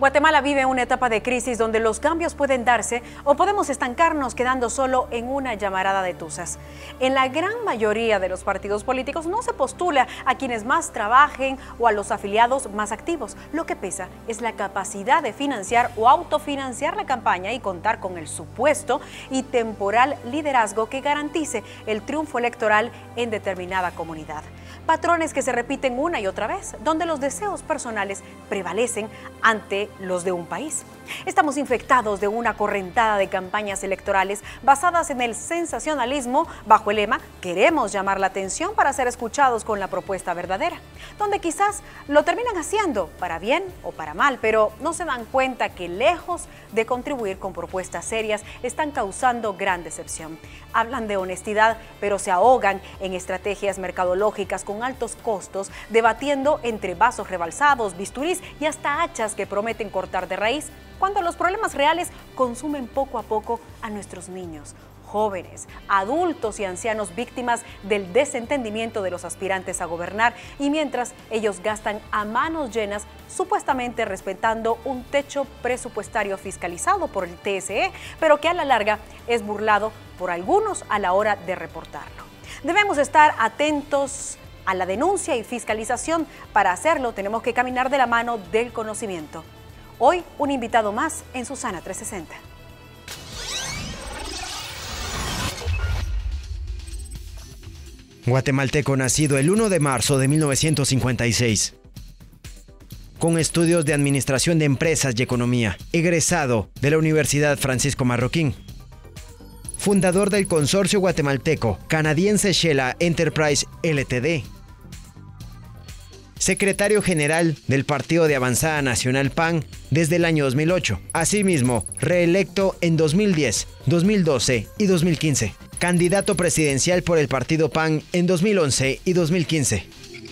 Guatemala vive una etapa de crisis donde los cambios pueden darse o podemos estancarnos quedando solo en una llamarada de tuzas. En la gran mayoría de los partidos políticos no se postula a quienes más trabajen o a los afiliados más activos. Lo que pesa es la capacidad de financiar o autofinanciar la campaña y contar con el supuesto y temporal liderazgo que garantice el triunfo electoral en determinada comunidad. Patrones que se repiten una y otra vez, donde los deseos personales prevalecen ante los de un país. Estamos infectados de una correntada de campañas electorales basadas en el sensacionalismo bajo el lema "queremos llamar la atención para ser escuchados con la propuesta verdadera", donde quizás lo terminan haciendo para bien o para mal, pero no se dan cuenta que lejos de contribuir con propuestas serias están causando gran decepción. Hablan de honestidad, pero se ahogan en estrategias mercadológicas con altos costos, debatiendo entre vasos rebalsados, bisturís y hasta hachas que prometen cortar de raíz, cuando los problemas reales consumen poco a poco a nuestros niños, jóvenes, adultos y ancianos víctimas del desentendimiento de los aspirantes a gobernar, y mientras ellos gastan a manos llenas, supuestamente respetando un techo presupuestario fiscalizado por el TSE, pero que a la larga es burlado por algunos a la hora de reportarlo. Debemos estar atentos a la denuncia y fiscalización. Para hacerlo tenemos que caminar de la mano del conocimiento. Hoy un invitado más en Susana 360. Guatemalteco nacido el 1 de marzo de 1956. Con estudios de Administración de Empresas y Economía, egresado de la Universidad Francisco Marroquín. Fundador del consorcio guatemalteco canadiense Shela Enterprise Ltd. Secretario general del Partido de Avanzada Nacional PAN desde el año 2008. Asimismo, reelecto en 2010, 2012 y 2015. Candidato presidencial por el Partido PAN en 2011 y 2015.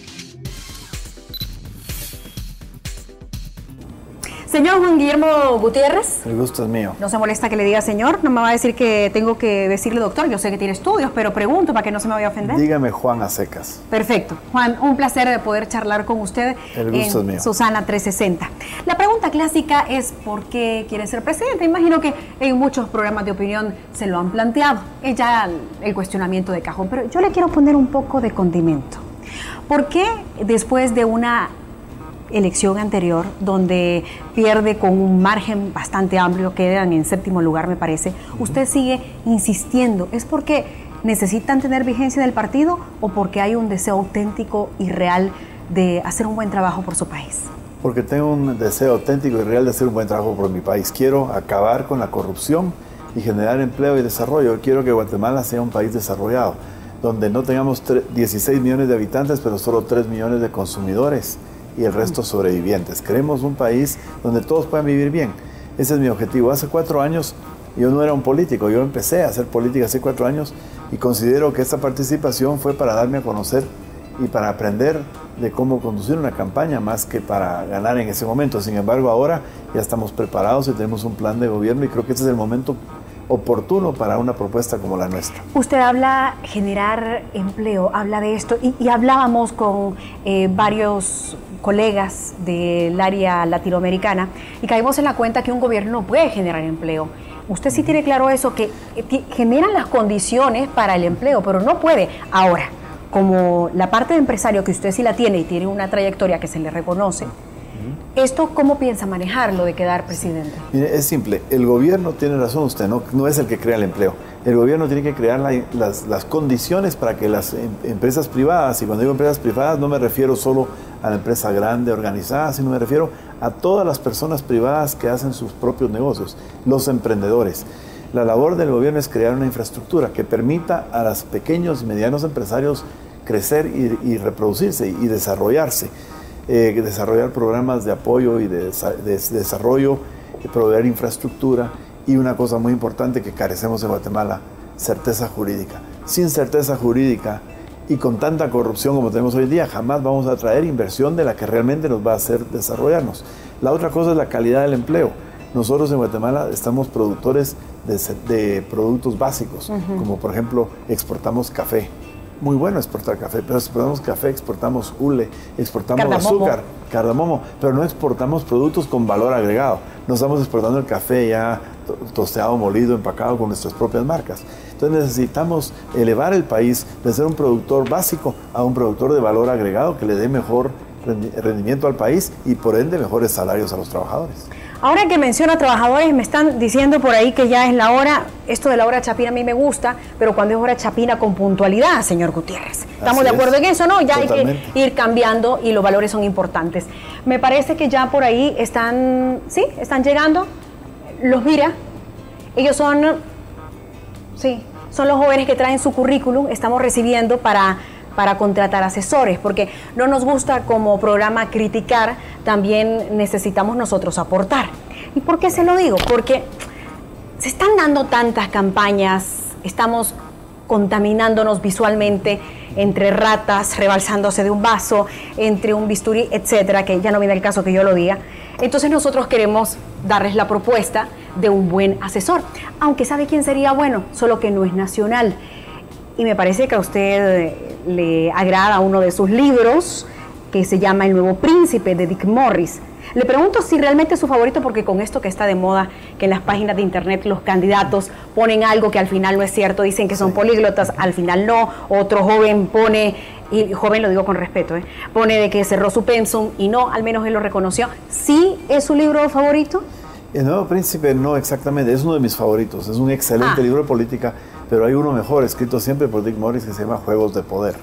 Señor Juan Guillermo Gutiérrez. El gusto es mío. No se molesta que le diga señor, no me va a decir que tengo que decirle doctor, yo sé que tiene estudios, pero pregunto para que no se me vaya a ofender. Dígame Juan a secas. Perfecto. Juan, un placer de poder charlar con usted. El gusto es mío. Susana 360. La pregunta clásica es ¿por qué quiere ser presidente? Imagino que en muchos programas de opinión se lo han planteado. Es ya el cuestionamiento de cajón, pero yo le quiero poner un poco de condimento. ¿Por qué después de una elección anterior, donde pierde con un margen bastante amplio, quedan en séptimo lugar me parece, usted sigue insistiendo? ¿Es porque necesitan tener vigencia del partido o porque hay un deseo auténtico y real de hacer un buen trabajo por su país? Porque tengo un deseo auténtico y real de hacer un buen trabajo por mi país. Quiero acabar con la corrupción y generar empleo y desarrollo. Quiero que Guatemala sea un país desarrollado, donde no tengamos 16 millones de habitantes, pero solo 3 millones de consumidores y el resto sobrevivientes. Queremos un país donde todos puedan vivir bien. Ese es mi objetivo. Hace 4 años yo no era un político, yo empecé a hacer política hace 4 años y considero que esta participación fue para darme a conocer y para aprender de cómo conducir una campaña más que para ganar en ese momento. Sin embargo, ahora ya estamos preparados y tenemos un plan de gobierno y creo que este es el momento oportuno para una propuesta como la nuestra. Usted habla generar empleo, habla de esto y hablábamos con varios colegas del área latinoamericana y caímos en la cuenta que un gobierno no puede generar empleo. Usted sí tiene claro eso, que generan las condiciones para el empleo, pero no puede. Ahora, como la parte de empresario que usted sí la tiene y tiene una trayectoria que se le reconoce, ¿esto cómo piensa manejarlo de quedar presidente? Mire, es simple. El gobierno tiene razón, usted no es el que crea el empleo. El gobierno tiene que crear las condiciones para que las empresas privadas, y cuando digo empresas privadas no me refiero solo a la empresa grande organizada, sino me refiero a todas las personas privadas que hacen sus propios negocios, los emprendedores. La labor del gobierno es crear una infraestructura que permita a los pequeños y medianos empresarios crecer y reproducirse y desarrollarse. Desarrollar programas de apoyo y de desarrollo, proveer infraestructura y una cosa muy importante que carecemos en Guatemala, certeza jurídica. Sin certeza jurídica y con tanta corrupción como tenemos hoy en día, jamás vamos a atraer inversión de la que realmente nos va a hacer desarrollarnos. La otra cosa es la calidad del empleo. Nosotros en Guatemala estamos productores de productos básicos, como por ejemplo exportamos café, muy bueno exportar café, pero exportamos café, exportamos hule, exportamos Cardamomo. azúcar, cardamomo, pero no exportamos productos con valor agregado. No estamos exportando el café ya tosteado, molido, empacado con nuestras propias marcas. Entonces necesitamos elevar el país de ser un productor básico a un productor de valor agregado que le dé mejor rendimiento al país y por ende mejores salarios a los trabajadores. Ahora que menciona trabajadores, me están diciendo por ahí que ya es la hora. Esto de la hora chapina a mí me gusta, pero cuando es hora chapina con puntualidad, señor Gutiérrez. ¿Estamos de acuerdo en eso, no? Ya totalmente. Hay que ir cambiando y los valores son importantes. Me parece que ya por ahí están llegando los Vira. Ellos son los jóvenes que traen su currículum. Estamos recibiendo para contratar asesores, porque no nos gusta como programa criticar, también necesitamos nosotros aportar. ¿Y por qué se lo digo? Porque se están dando tantas campañas, estamos contaminándonos visualmente entre ratas, rebalsándose de un vaso, entre un bisturí, etcétera, que ya no viene el caso que yo lo diga. Entonces nosotros queremos darles la propuesta de un buen asesor, aunque ¿sabe quién sería bueno? Solo que no es nacional. Y me parece que a usted le agrada uno de sus libros, que se llama El Nuevo Príncipe, de Dick Morris. Le pregunto si realmente es su favorito, porque con esto que está de moda, que en las páginas de internet los candidatos ponen algo que al final no es cierto, dicen que son políglotas, al final no, otro joven pone, y joven lo digo con respeto, pone de que cerró su pensum y no, al menos él lo reconoció. ¿Sí es su libro favorito? El Nuevo Príncipe no exactamente, es uno de mis favoritos, es un excelente libro de política, pero hay uno mejor, escrito siempre por Dick Morris, que se llama Juegos de Poder.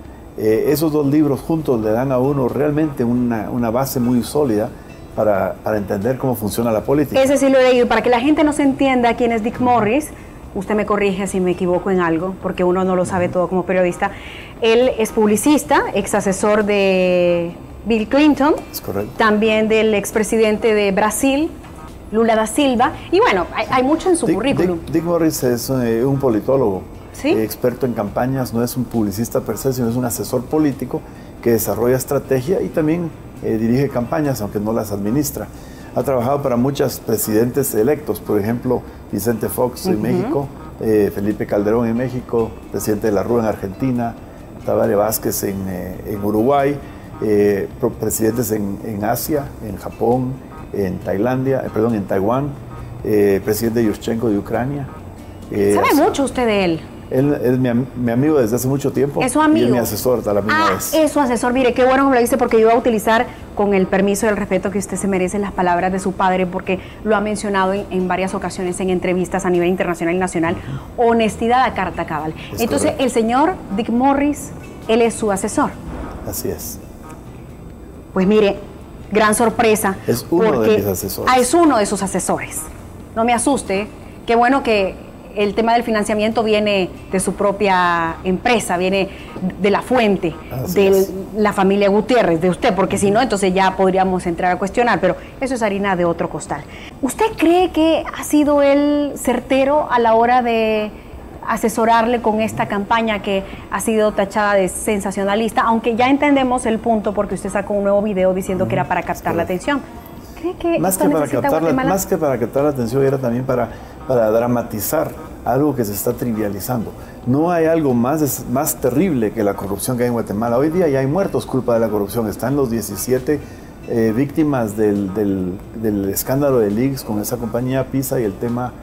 Esos dos libros juntos le dan a uno realmente una base muy sólida para entender cómo funciona la política. Ese sí lo he leído. Para que la gente no se entienda quién es Dick Morris, usted me corrige si me equivoco en algo, porque uno no lo sabe todo como periodista. Él es publicista, ex asesor de Bill Clinton, es correcto. También del expresidente de Brasil, Lula da Silva, y bueno, hay mucho en su currículum. Dick Morris es un politólogo, ¿sí? Experto en campañas, no es un publicista per se, sino es un asesor político que desarrolla estrategia y también dirige campañas, aunque no las administra. Ha trabajado para muchos presidentes electos, por ejemplo, Vicente Fox en México, Felipe Calderón en México, presidente de la Rúa en Argentina, Tabaré Vázquez en Uruguay, presidentes en Asia, en Japón, en Taiwán, presidente Yushchenko de Ucrania. ¿Sabe mucho usted de él? Él es mi amigo desde hace mucho tiempo. ¿Es su amigo? Y es mi asesor a la misma vez. Es su asesor. Mire, qué bueno que me lo dice, porque yo voy a utilizar, con el permiso y el respeto que usted se merece, las palabras de su padre, porque lo ha mencionado en varias ocasiones en entrevistas a nivel internacional y nacional. Honestidad a carta cabal. Entonces, correcto. El señor Dick Morris, él es su asesor. Así es. Pues mire, gran sorpresa. Es uno de mis asesores. Es uno de sus asesores. No me asuste. Qué bueno que el tema del financiamiento viene de su propia empresa, viene de la fuente, la familia Gutiérrez, de usted, porque si no, entonces ya podríamos entrar a cuestionar, pero eso es harina de otro costal. ¿Usted cree que ha sido él certero a la hora de asesorarle con esta campaña que ha sido tachada de sensacionalista, aunque ya entendemos el punto porque usted sacó un nuevo video diciendo que era para captar la atención? ¿Cree que más que para captar la atención, era también para dramatizar algo que se está trivializando? No hay algo más terrible que la corrupción que hay en Guatemala. Hoy día ya hay muertos culpa de la corrupción. Están los 17 víctimas del escándalo de Leaks con esa compañía PISA y el tema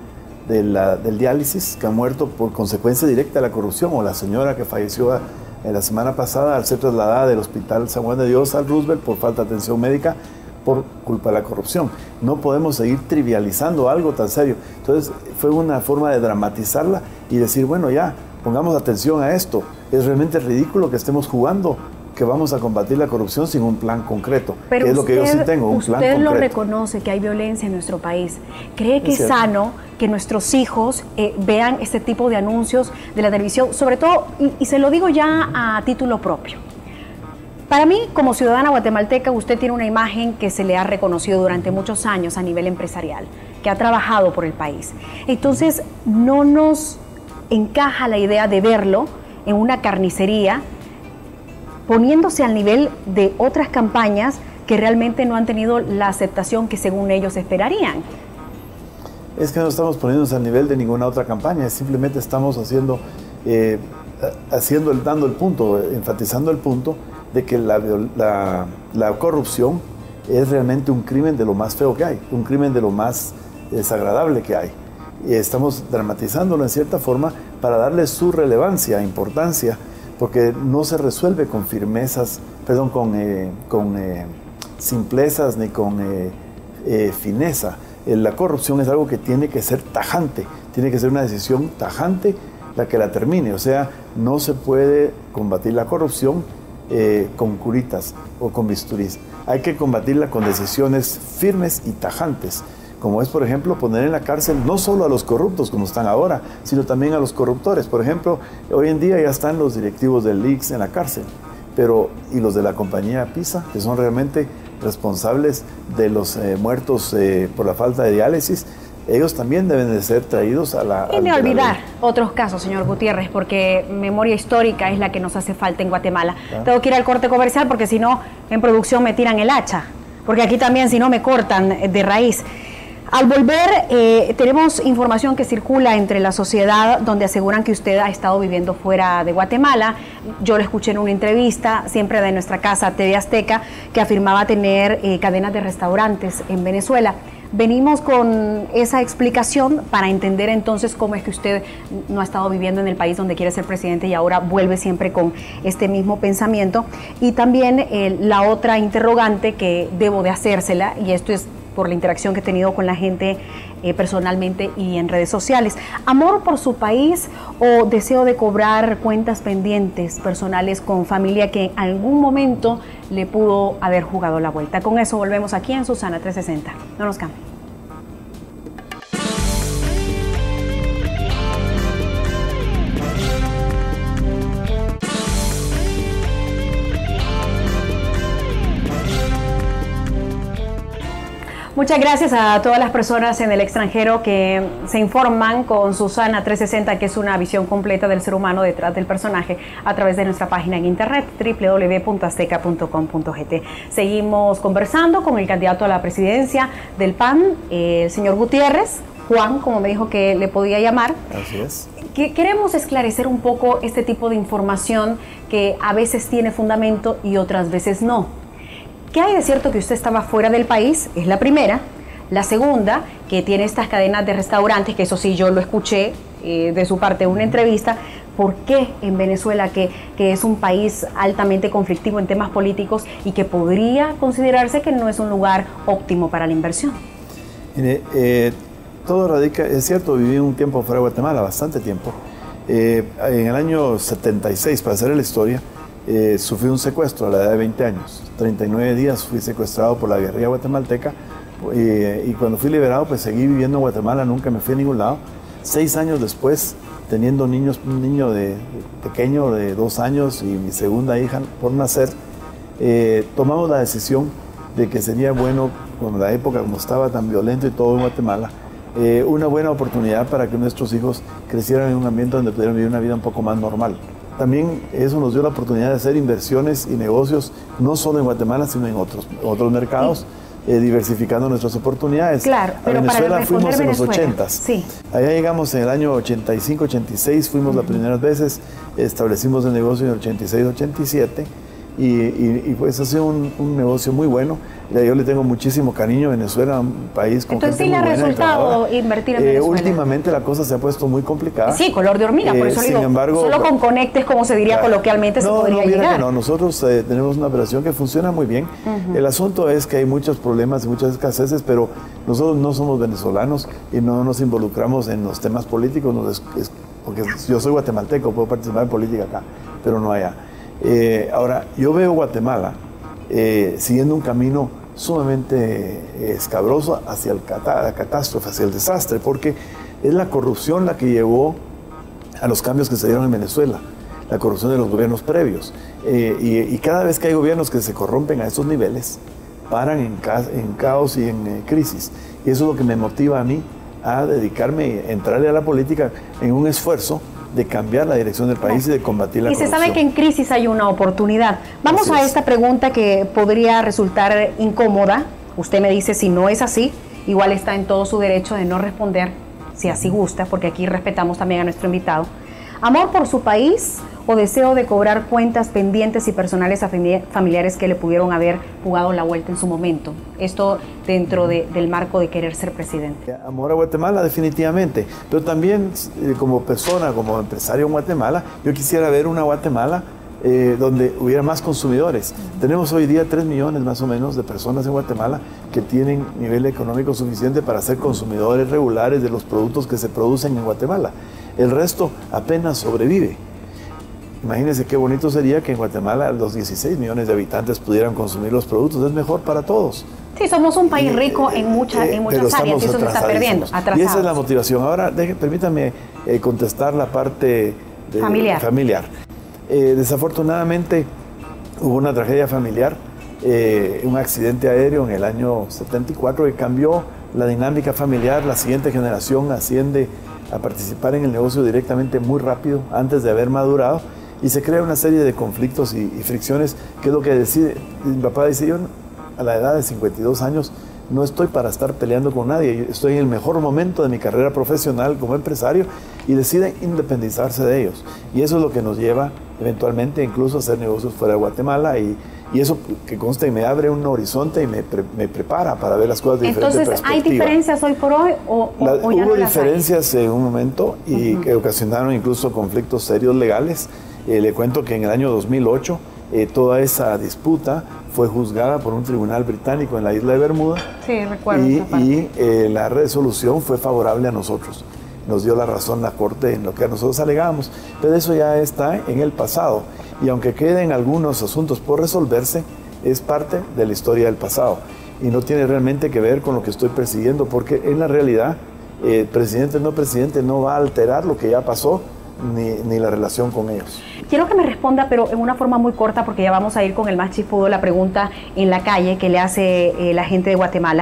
del diálisis, que han muerto por consecuencia directa de la corrupción, o la señora que falleció la semana pasada al ser trasladada del Hospital San Juan de Dios al Roosevelt por falta de atención médica por culpa de la corrupción. No podemos seguir trivializando algo tan serio. Entonces fue una forma de dramatizarla y decir, bueno, ya, pongamos atención a esto. Es realmente ridículo que estemos jugando que vamos a combatir la corrupción sin un plan concreto. Pero que es lo que yo sí tengo, un plan concreto. Usted lo reconoce, que hay violencia en nuestro país. ¿Cree que es sano que nuestros hijos vean este tipo de anuncios de la televisión? Sobre todo, y se lo digo ya a título propio. Para mí, como ciudadana guatemalteca, usted tiene una imagen que se le ha reconocido durante muchos años a nivel empresarial, que ha trabajado por el país. Entonces, no nos encaja la idea de verlo en una carnicería, poniéndose al nivel de otras campañas que realmente no han tenido la aceptación que según ellos esperarían. Es que no estamos poniéndonos al nivel de ninguna otra campaña, simplemente estamos haciendo dando el punto, enfatizando el punto de que la corrupción es realmente un crimen de lo más feo que hay, un crimen de lo más desagradable que hay. Y estamos dramatizándolo en cierta forma para darle su relevancia, importancia, porque no se resuelve con firmezas, perdón, con simplezas ni con fineza. La corrupción es algo que tiene que ser tajante, tiene que ser una decisión tajante la que la termine. O sea, no se puede combatir la corrupción con curitas o con bisturís. Hay que combatirla con decisiones firmes y tajantes, como es, por ejemplo, poner en la cárcel no solo a los corruptos como están ahora, sino también a los corruptores. Por ejemplo, hoy en día ya están los directivos del ICS en la cárcel, y los de la compañía PISA, que son realmente responsables de los muertos por la falta de diálisis, ellos también deben de ser traídos a la... Y ni olvidar otros casos, señor Gutiérrez, porque memoria histórica es la que nos hace falta en Guatemala. ¿Ah? Tengo que ir al corte comercial porque si no, en producción me tiran el hacha, porque aquí también si no me cortan de raíz. Al volver, tenemos información que circula entre la sociedad donde aseguran que usted ha estado viviendo fuera de Guatemala. Yo lo escuché en una entrevista, siempre de nuestra casa TV Azteca, que afirmaba tener cadenas de restaurantes en Venezuela. Venimos con esa explicación para entender entonces cómo es que usted no ha estado viviendo en el país donde quiere ser presidente y ahora vuelve siempre con este mismo pensamiento. Y también la otra interrogante que debo de hacérsela, y esto es por la interacción que he tenido con la gente personalmente y en redes sociales. ¿Amor por su país o deseo de cobrar cuentas pendientes personales con familia que en algún momento le pudo haber jugado la vuelta? Con eso volvemos aquí en Susana 360. No nos cambien. Muchas gracias a todas las personas en el extranjero que se informan con Susana 360, que es una visión completa del ser humano detrás del personaje, a través de nuestra página en internet www.azteca.com.gt. Seguimos conversando con el candidato a la presidencia del PAN, el señor Gutiérrez, Juan, como me dijo que le podía llamar. Así es. Queremos esclarecer un poco este tipo de información que a veces tiene fundamento y otras veces no. ¿Qué hay de cierto que usted estaba fuera del país? Es la primera. La segunda, que tiene estas cadenas de restaurantes, que eso sí yo lo escuché de su parte en una entrevista. ¿Por qué en Venezuela, que es un país altamente conflictivo en temas políticos y que podría considerarse que no es un lugar óptimo para la inversión? Mire, todo radica, es cierto, viví un tiempo fuera de Guatemala, bastante tiempo. En el año 76, para hacer la historia, sufrí un secuestro a la edad de 20 años. 39 días fui secuestrado por la guerrilla guatemalteca y cuando fui liberado pues seguí viviendo en Guatemala, nunca me fui a ningún lado. 6 años después, teniendo un niño pequeño de 2 años y mi segunda hija por nacer, tomamos la decisión de que sería bueno, con la época como estaba tan violento y todo en Guatemala, una buena oportunidad para que nuestros hijos crecieran en un ambiente donde pudieran vivir una vida un poco más normal. También eso nos dio la oportunidad de hacer inversiones y negocios, no solo en Guatemala, sino en otros mercados, diversificando nuestras oportunidades. Claro, pero a Venezuela para fuimos en los 80s. Sí. Allá llegamos en el año 85, 86, fuimos las primeras veces, establecimos el negocio en el 86, 87, y pues ha sido un negocio muy bueno. Yo le tengo muchísimo cariño a Venezuela, un país con Entonces gente sí le ha resultado invertir en Venezuela. Últimamente la cosa se ha puesto muy complicada. Sí, color de hormiga, por eso sin digo, embargo, solo con conectes, como se diría coloquialmente, se podría llegar. No, nosotros tenemos una operación que funciona muy bien. El asunto es que hay muchos problemas y muchas escaseces, pero nosotros no somos venezolanos y no nos involucramos en los temas políticos, porque yo soy guatemalteco, puedo participar en política acá, pero no allá. Ahora, yo veo Guatemala siguiendo un camino sumamente escabroso hacia la catástrofe, hacia el desastre, porque es la corrupción la que llevó a los cambios que se dieron en Venezuela, la corrupción de los gobiernos previos. Y cada vez que hay gobiernos que se corrompen a esos niveles, paran en caos y en crisis. Y eso es lo que me motiva a mí a dedicarme, a entrarle a la política en un esfuerzo de cambiar la dirección del país y de combatir la corrupción. Y se sabe que en crisis hay una oportunidad. Vamos a esta pregunta que podría resultar incómoda. Usted me dice si no es así, igual está en todo su derecho de no responder, si así gusta, porque aquí respetamos también a nuestro invitado. ¿Amor por su país o deseo de cobrar cuentas pendientes y personales a familiares que le pudieron haber jugado la vuelta en su momento? Esto dentro del marco de querer ser presidente. Amor a Guatemala, definitivamente. Pero también como persona, como empresario en Guatemala, yo quisiera ver una Guatemala donde hubiera más consumidores. Tenemos hoy día 3 millones más o menos de personas en Guatemala que tienen nivel económico suficiente para ser consumidores regulares de los productos que se producen en Guatemala. El resto apenas sobrevive. Imagínense qué bonito sería que en Guatemala los 16 millones de habitantes pudieran consumir los productos. Es mejor para todos. Sí, somos un país rico en muchas áreas y eso se está perdiendo. Y esa es la motivación. Ahora, permítame contestar la parte familiar. Desafortunadamente hubo una tragedia familiar, un accidente aéreo en el año 74 que cambió la dinámica familiar. La siguiente generación asciende a participar en el negocio directamente muy rápido, antes de haber madurado, y se crea una serie de conflictos y fricciones, que es lo que decide. Mi papá dice, yo a la edad de 52 años no estoy para estar peleando con nadie, estoy en el mejor momento de mi carrera profesional como empresario, y deciden independizarse de ellos. Y eso es lo que nos lleva eventualmente incluso a hacer negocios fuera de Guatemala, y eso, que conste, me abre un horizonte y me prepara para ver las cosas de diferente perspectiva. Entonces, ¿hay diferencias hoy por hoy o ya no las hay? Hubo diferencias en un momento y que ocasionaron incluso conflictos serios legales. Le cuento que en el año 2008 toda esa disputa fue juzgada por un tribunal británico en la isla de Bermuda. Sí, recuerdo. Y la resolución fue favorable a nosotros. Nos dio la razón la Corte en lo que nosotros alegábamos, pero eso ya está en el pasado. Y aunque queden algunos asuntos por resolverse, es parte de la historia del pasado. Y no tiene realmente que ver con lo que estoy persiguiendo, porque en la realidad, presidente o no presidente, no va a alterar lo que ya pasó, ni la relación con ellos. Quiero que me responda, pero en una forma muy corta, porque ya vamos a ir con el más chifudo, la pregunta en la calle que le hace la gente de Guatemala.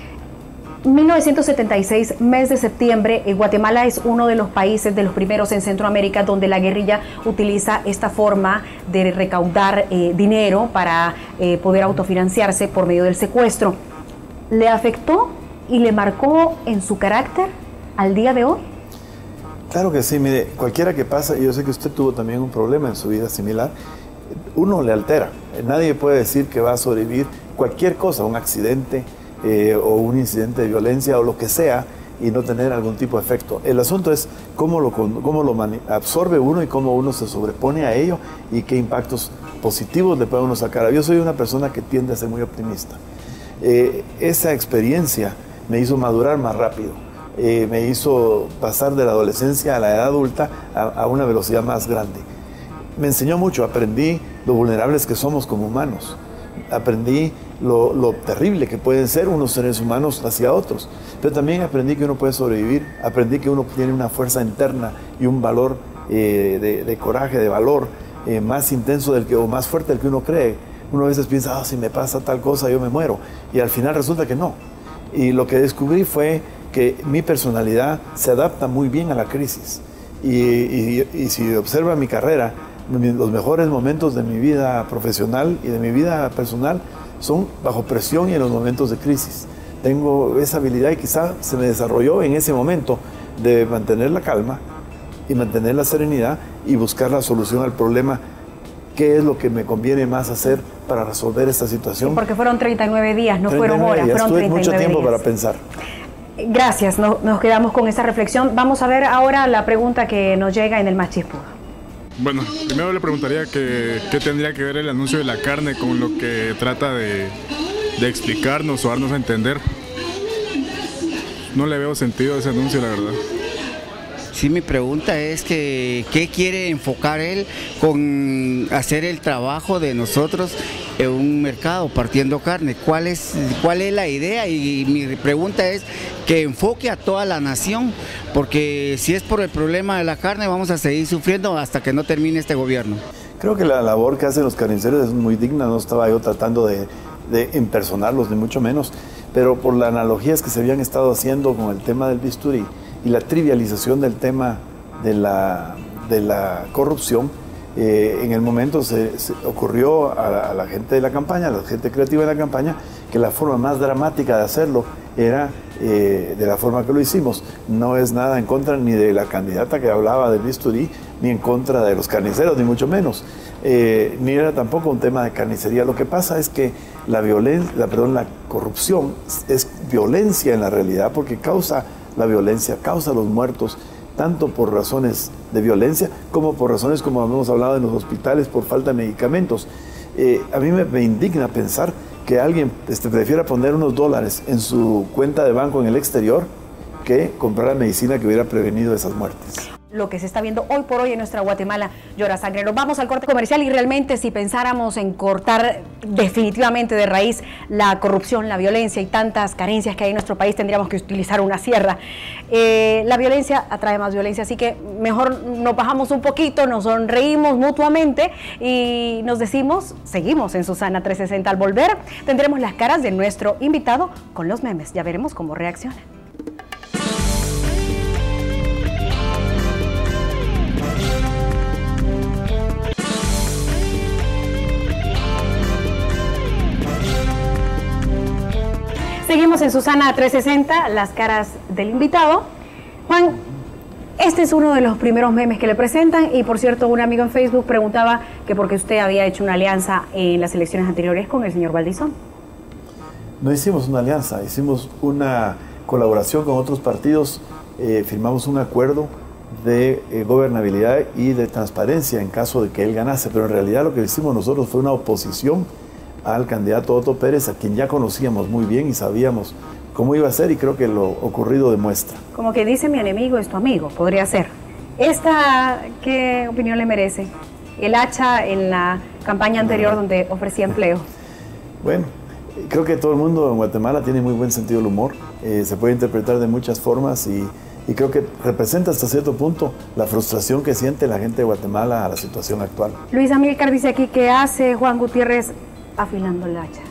1976, mes de septiembre, Guatemala es uno de los países, de los primeros en Centroamérica, donde la guerrilla utiliza esta forma de recaudar dinero para poder autofinanciarse por medio del secuestro. ¿Le afectó y le marcó en su carácter al día de hoy? Claro que sí, mire, cualquiera que pasa, y yo sé que usted tuvo también un problema en su vida similar, uno le altera. Nadie puede decir que va a sobrevivir cualquier cosa, un accidente, o un incidente de violencia o lo que sea, y no tener algún tipo de efecto. El asunto es cómo lo absorbe uno y cómo uno se sobrepone a ello y qué impactos positivos le puede uno sacar. Yo soy una persona que tiende a ser muy optimista. Esa experiencia me hizo madurar más rápido, me hizo pasar de la adolescencia a la edad adulta a una velocidad más grande. Me enseñó mucho, aprendí lo vulnerables que somos como humanos, aprendí lo terrible que pueden ser unos seres humanos hacia otros, pero también aprendí que uno puede sobrevivir, aprendí que uno tiene una fuerza interna y un valor de coraje, de valor más intenso o más fuerte del que uno cree. Uno a veces piensa, si me pasa tal cosa yo me muero, y al final resulta que no. Y lo que descubrí fue que mi personalidad se adapta muy bien a la crisis, y si observa mi carrera, los mejores momentos de mi vida profesional y de mi vida personal son bajo presión y en los momentos de crisis. Tengo esa habilidad y quizá se me desarrolló en ese momento de mantener la calma y mantener la serenidad y buscar la solución al problema. ¿Qué es lo que me conviene más hacer para resolver esta situación? Sí, porque fueron 39 días, no fueron horas, fueron 39 días. Mucho tiempo para pensar. Gracias, nos quedamos con esa reflexión. Vamos a ver ahora la pregunta que nos llega en el Más Chispudo. Bueno, primero le preguntaría qué tendría que ver el anuncio de la carne con lo que trata de explicarnos o darnos a entender. No le veo sentido a ese anuncio, la verdad. Sí, mi pregunta es que ¿qué quiere enfocar él con hacer el trabajo de nosotros en un mercado partiendo carne? ¿Cuál es la idea? Y mi pregunta es que enfoque a toda la nación, porque si es por el problema de la carne vamos a seguir sufriendo hasta que no termine este gobierno. Creo que la labor que hacen los carniceros es muy digna, no estaba yo tratando de impersonarlos, ni mucho menos, pero por las analogías que se habían estado haciendo con el tema del bisturí y la trivialización del tema de la corrupción, en el momento se ocurrió a la gente de la campaña, a la gente creativa de la campaña, que la forma más dramática de hacerlo era de la forma que lo hicimos. No es nada en contra ni de la candidata que hablaba del bisturí, ni en contra de los carniceros, ni mucho menos. Ni era tampoco un tema de carnicería. Lo que pasa es que la corrupción es violencia en la realidad, porque causa la violencia, causa los muertos, tanto por razones de violencia como por razones, como hemos hablado en los hospitales, por falta de medicamentos. A mí me indigna pensar que alguien prefiera poner unos dólares en su cuenta de banco en el exterior que comprar la medicina que hubiera prevenido esas muertes. Lo que se está viendo hoy por hoy en nuestra Guatemala llora sangre. Nos vamos al corte comercial y realmente si pensáramos en cortar definitivamente de raíz la corrupción, la violencia y tantas carencias que hay en nuestro país, tendríamos que utilizar una sierra. La violencia atrae más violencia, así que mejor nos bajamos un poquito, nos sonreímos mutuamente y nos decimos, seguimos en Susana 360. Al volver tendremos las caras de nuestro invitado con los memes. Ya veremos cómo reacciona. Seguimos en Susana 360, las caras del invitado. Juan, este es uno de los primeros memes que le presentan y por cierto un amigo en Facebook preguntaba que por qué usted había hecho una alianza en las elecciones anteriores con el señor Valdizón. No hicimos una alianza, hicimos una colaboración con otros partidos, firmamos un acuerdo de gobernabilidad y de transparencia en caso de que él ganase, pero en realidad lo que hicimos nosotros fue una oposición al candidato Otto Pérez, a quien ya conocíamos muy bien y sabíamos cómo iba a ser, y creo que lo ocurrido demuestra. Como que dice mi enemigo es tu amigo, podría ser. ¿Esta qué opinión le merece? El hacha en la campaña anterior donde ofrecía empleo. Bueno, creo que todo el mundo en Guatemala tiene muy buen sentido del humor, se puede interpretar de muchas formas y creo que representa hasta cierto punto la frustración que siente la gente de Guatemala a la situación actual. Luis Amílcar dice aquí que hace Juan Gutiérrez afilando el hacha.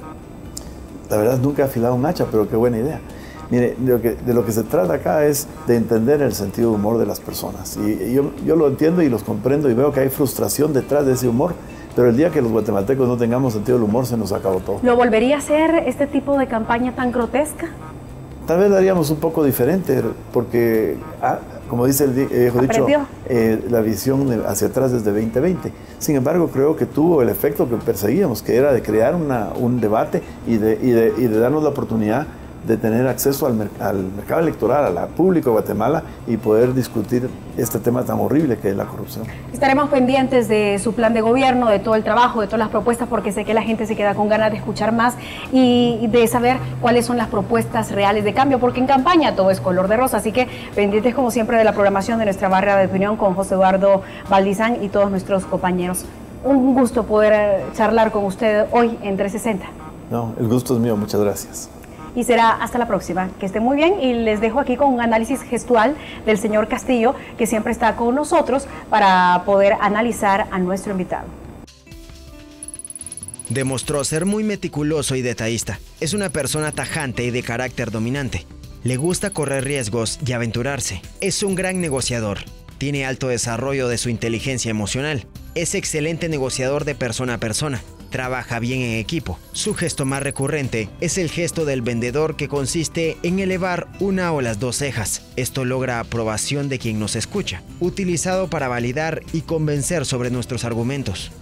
La verdad nunca he afilado un hacha, pero qué buena idea. Mire, de lo que se trata acá es de entender el sentido de humor de las personas. Y yo lo entiendo y los comprendo y veo que hay frustración detrás de ese humor, pero el día que los guatemaltecos no tengamos sentido del humor se nos acabó todo. ¿Lo volvería a hacer este tipo de campaña tan grotesca? Tal vez lo haríamos un poco diferente, porque, como dice el viejo dicho, la visión hacia atrás desde 2020. Sin embargo, creo que tuvo el efecto que perseguíamos, que era de crear un debate y de darnos la oportunidad de tener acceso al mercado electoral, al público de Guatemala y poder discutir este tema tan horrible que es la corrupción. Estaremos pendientes de su plan de gobierno, de todo el trabajo, de todas las propuestas, porque sé que la gente se queda con ganas de escuchar más y de saber cuáles son las propuestas reales de cambio, porque en campaña todo es color de rosa, así que pendientes como siempre de la programación de nuestra barra de opinión con José Eduardo Valdizán y todos nuestros compañeros. Un gusto poder charlar con usted hoy en 360. No, el gusto es mío, muchas gracias. Y será hasta la próxima. Que esté muy bien y les dejo aquí con un análisis gestual del señor Castillo, que siempre está con nosotros para poder analizar a nuestro invitado. Demostró ser muy meticuloso y detallista. Es una persona tajante y de carácter dominante. Le gusta correr riesgos y aventurarse. Es un gran negociador. Tiene alto desarrollo de su inteligencia emocional. Es excelente negociador de persona a persona. Trabaja bien en equipo. Su gesto más recurrente es el gesto del vendedor, que consiste en elevar una o las dos cejas. Esto logra aprobación de quien nos escucha, utilizado para validar y convencer sobre nuestros argumentos.